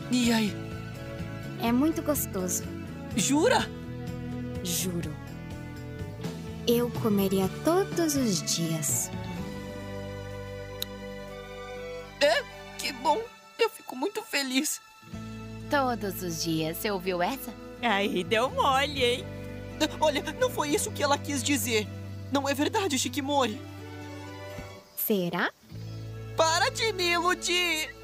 E aí? É muito gostoso. Jura? Juro. Eu comeria todos os dias. Que bom. Eu fico muito feliz. Todos os dias. Você ouviu essa? Aí deu mole, hein? Olha, não foi isso que ela quis dizer. Não é verdade, Shikimori. Será? Para de me iludir.